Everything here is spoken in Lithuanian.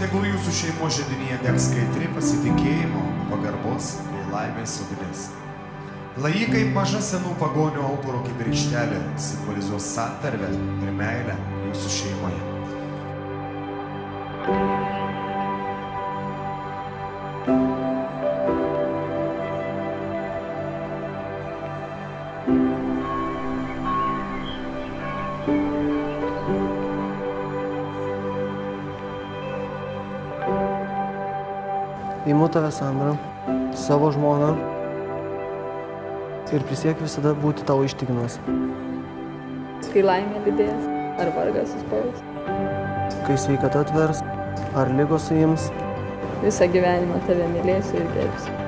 tegul jūsų šeimos židinyje degs skaidri pasitikėjimo, pagarbos bei laimės ugnis. Lai ji kaip maža senų pagonių auguro kibirkštelė simbolizuos santarvę ir meilę jūsų šeimoje. Imu tave, Sandra, savo žmoną ir prisiekiu visada būti tau ištikimas. Kai laimė lydės, ar vargas suspaus. Kai sveikata atvers, ar ligos suims. Visą gyvenimą tave mylėsiu ir gerbsiu.